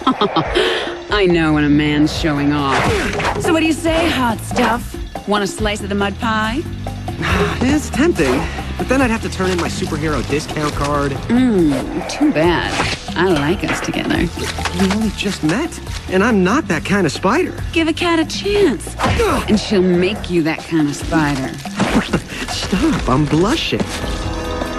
I know when a man's showing off. So what do you say, hot stuff? Want a slice of the mud pie? It's tempting, but then I'd have to turn in my superhero discount card. Too bad. I like us together. We only just met, and I'm not that kind of spider. Give a cat a chance, and she'll make you that kind of spider. Stop, I'm blushing.